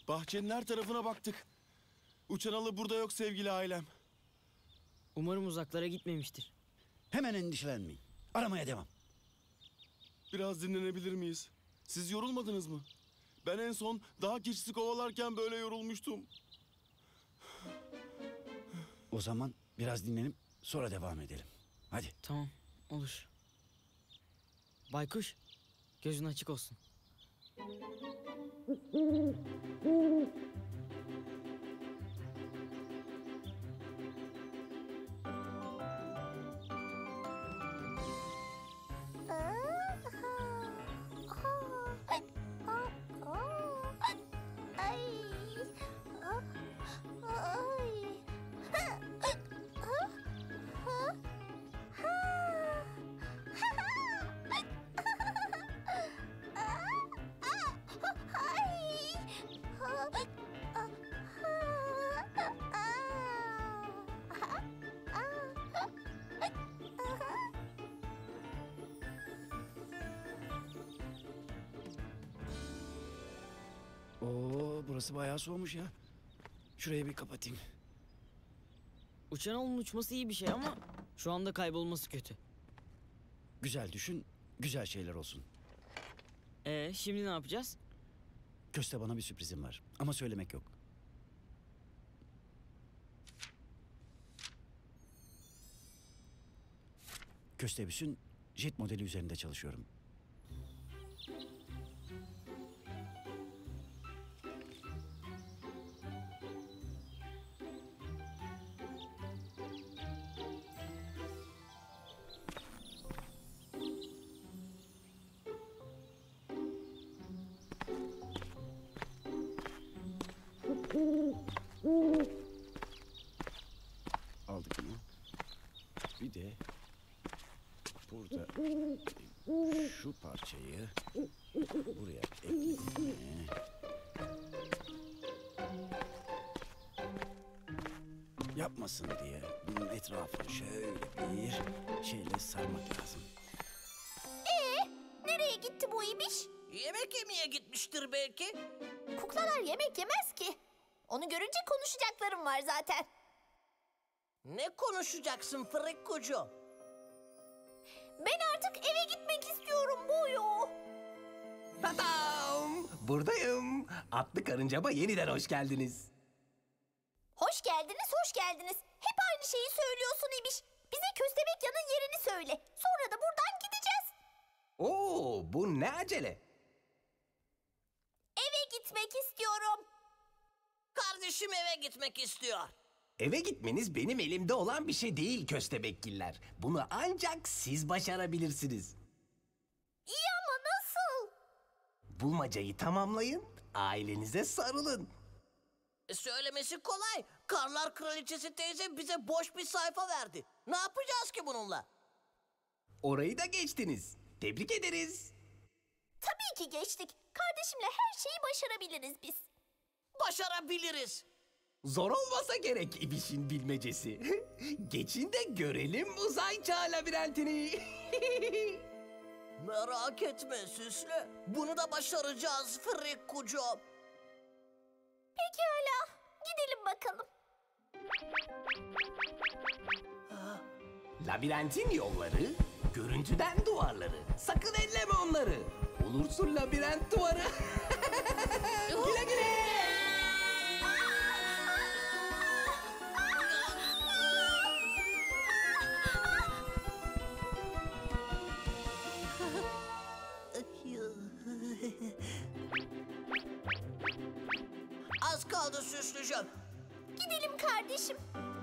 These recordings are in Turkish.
Bahçenin her tarafına baktık. Uçan halı burada yok sevgili ailem. Umarım uzaklara gitmemiştir. Hemen endişelenmeyin. Aramaya devam. Biraz dinlenebilir miyiz? Siz yorulmadınız mı? Ben en son dağ keçisi kovalarken böyle yorulmuştum. O zaman biraz dinlenip sonra devam edelim. Hadi. Tamam, olur. Baykuş, gözün açık olsun. Oo, burası bayağı soğumuş ya. Şurayı bir kapatayım. Uçan halının uçması iyi bir şey ama şu anda kaybolması kötü. Güzel düşün, güzel şeyler olsun. Şimdi ne yapacağız? Köste, bana bir sürprizim var ama söylemek yok. Köstebüs'ün jet modeli üzerinde çalışıyorum. Aldık bunu. Bir de burada şu parçayı buraya eklemeye. Yapmasın diye bunun etrafını şöyle bir şeyle sarmak lazım. Nereye gitti bu ibiş? Yemek yemeye gitmiştir belki. Kuklalar yemek yemez ki. Onu görünce konuşacaklarım var zaten. Ne konuşacaksın Frikkucu? Ben artık eve gitmek istiyorum Buyu. Tatam! Buradayım. Atlı karıncama yeniden hoş geldiniz. Hoş geldiniz, hoş geldiniz. Hep aynı şeyi söylüyorsun ibiş. Bize Köstebekyan'ın yerini söyle. Sonra da buradan gideceğiz. Oo, bu ne acele? Eve gitmek istiyorum. Kardeşim eve gitmek istiyor. Eve gitmeniz benim elimde olan bir şey değil köstebekgiller. Bunu ancak siz başarabilirsiniz. İyi ama nasıl? Bulmacayı tamamlayın, ailenize sarılın. Söylemesi kolay. Karlar Kraliçesi teyze bize boş bir sayfa verdi. Ne yapacağız ki bununla? Orayı da geçtiniz. Tebrik ederiz. Tabii ki geçtik. Kardeşimle her şeyi başarabiliriz biz. Başarabiliriz. Zor olmasa gerek ibişin bilmecesi. Geçin de görelim uzay çağı labirentini. Merak etme Süslü. Bunu da başaracağız Frikkucu. Pekala. Gidelim bakalım. Labirentin yolları, görüntüden duvarları. Sakın elleme onları. Olursun labirent duvarı. Güle güle. Az kaldı Süslücüğüm. Gidelim kardeşim.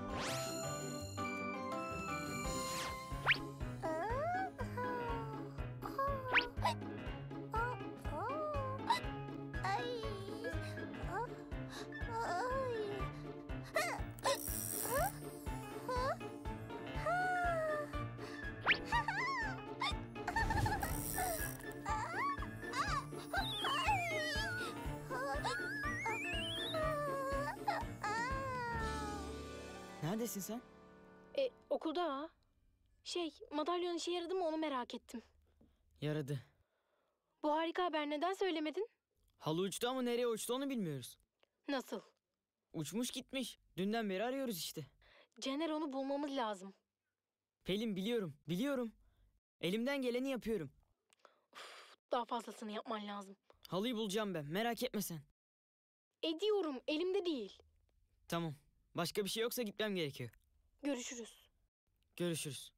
Neredesin sen? Okulda ha. Madalyon işe yaradı mı onu merak ettim. Yaradı. Bu harika haber neden söylemedin? Halı uçtu ama nereye uçtu onu bilmiyoruz. Nasıl? Uçmuş gitmiş. Dünden beri arıyoruz işte. Caner onu bulmamız lazım. Pelin biliyorum, biliyorum. Elimden geleni yapıyorum. Daha fazlasını yapman lazım. Halıyı bulacağım ben, merak etme sen. Ediyorum, elimde değil. Tamam. Başka bir şey yoksa gitmem gerekiyor. Görüşürüz. Görüşürüz.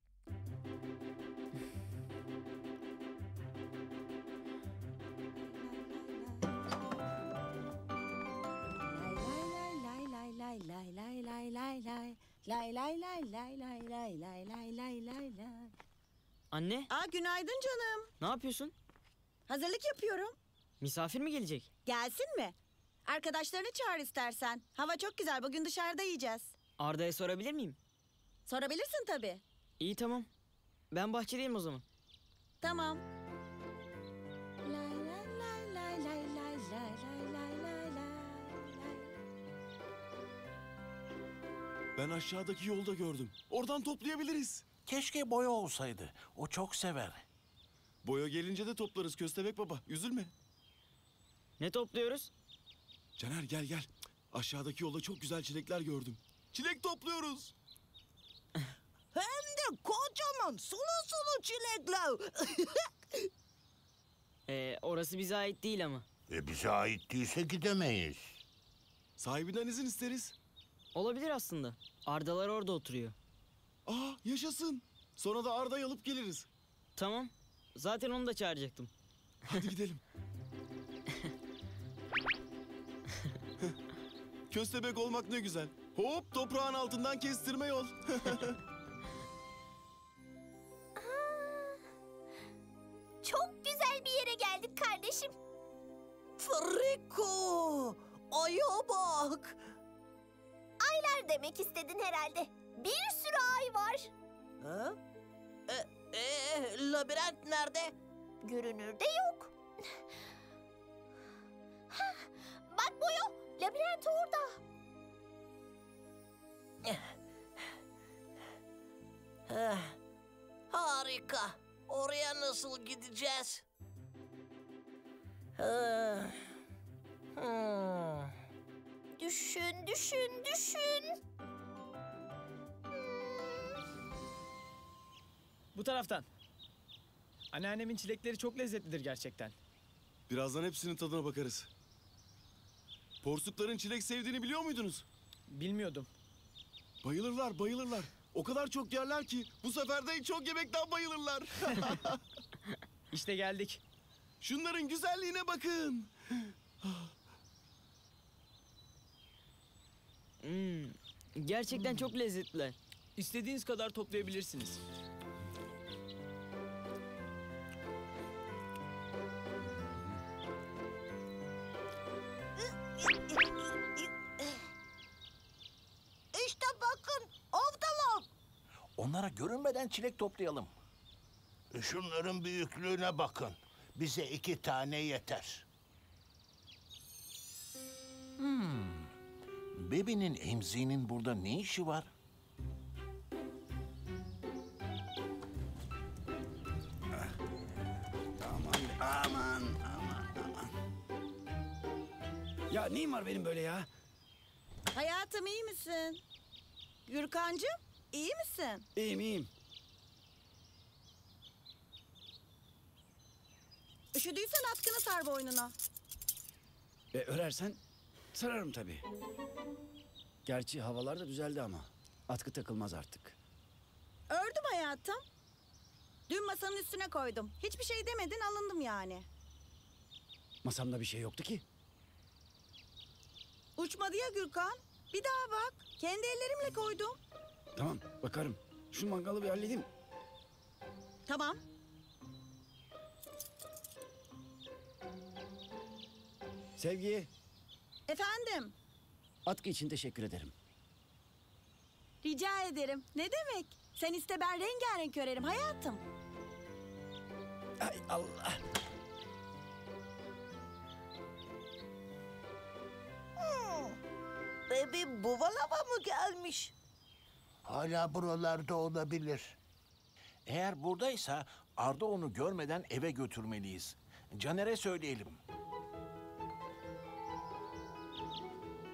Anne, Günaydın canım. ne yapıyorsun? Hazırlık yapıyorum. Misafir mi gelecek? Gelsin mi? Arkadaşlarını çağır istersen. Hava çok güzel. Bugün dışarıda yiyeceğiz. Arda'ya sorabilir miyim? Sorabilirsin tabii. İyi tamam. Ben bahçedeyim o zaman. Tamam. Ben aşağıdaki yolda gördüm. Oradan toplayabiliriz. Keşke boya olsaydı. O çok sever. Boya gelince de toplarız Köstebek Baba. Üzülme. Ne topluyoruz? Caner gel gel. Aşağıdaki yolda çok güzel çilekler gördüm. Çilek topluyoruz. Hem de kocaman sulu sulu çilekler. Orası bize ait değil ama. Bize ait değilse gidemeyiz. Sahibinden izin isteriz. Olabilir aslında. Ardalar orada oturuyor. Aa yaşasın. Sonra da Arda'yı alıp geliriz. Tamam. Zaten onu da çağıracaktım. Hadi gidelim. Köstebek olmak ne güzel. Hop toprağın altından kestirme yol. Çok güzel bir yere geldik kardeşim. Friko! Aya bak! Aylar demek istedin herhalde. Bir sürü ay var. Ha? Labirent nerede? Görünürde yok. Hah, bak Boyo, labirent orada. Harika. Oraya nasıl gideceğiz? Düşün, düşün, düşün. Bu taraftan. Anneannemin çilekleri çok lezzetlidir gerçekten. Birazdan hepsinin tadına bakarız. Porsukların çilek sevdiğini biliyor muydunuz? Bilmiyordum. Bayılırlar, bayılırlar. O kadar çok yerler ki bu sefer de çok yemekten bayılırlar. İşte geldik. Şunların güzelliğine bakın. Gerçekten çok lezzetliler. İstediğiniz kadar toplayabilirsiniz. İşte bakın, oradalar. Onlara görünmeden çilek toplayalım. Şunların büyüklüğüne bakın. Bize 2 tane yeter. Bebe'nin emziğinin burada ne işi var? Aman. Ya neyim var benim böyle ya? Hayatım iyi misin? Gürkancığım iyi misin? İyiyim. Üşüdüysen atkını sar boynuna. Örersen sararım tabii. Gerçi havalar da düzeldi ama. Atkı takılmaz artık. Ördüm hayatım. Dün masanın üstüne koydum. Hiçbir şey demedin alındım yani. Masamda bir şey yoktu ki. Uçmadı ya Gürkan. Bir daha bak. Kendi ellerimle koydum. Tamam bakarım. Şu mangalı bir halledeyim. Tamam. Sevgi, Efendim. atkı için teşekkür ederim. Rica ederim. Ne demek? Sen iste ben rengarenk örerim hayatım. Ay Allah. Bir buvalava mı gelmiş? Hala buralarda olabilir. Eğer buradaysa Arda onu görmeden eve götürmeliyiz. Caner'e söyleyelim.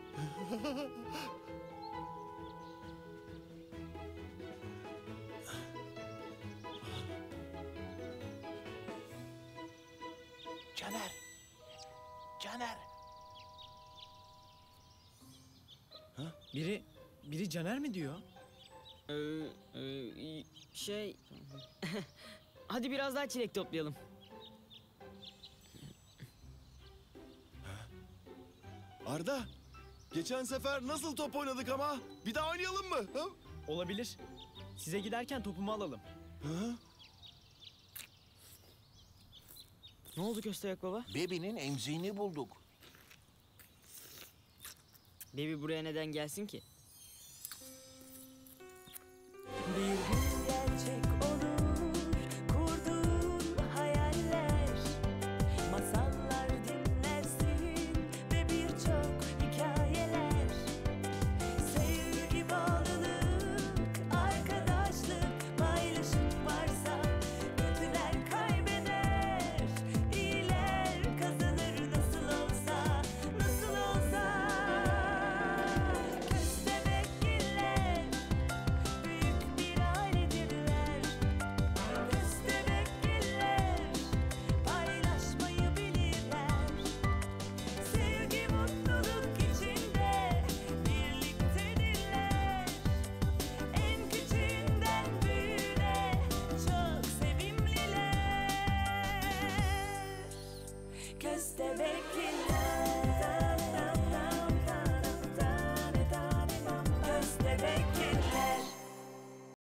Caner. Caner. Biri Caner mi diyor? Şey... Hadi biraz daha çilek toplayalım. Arda, geçen sefer nasıl top oynadık ama? Bir daha oynayalım mı? Ha? Olabilir. Size giderken topumu alalım. Ha? Ne oldu Köstebek Baba? Bebi'nin emziğini bulduk. Baby buraya neden gelsin ki?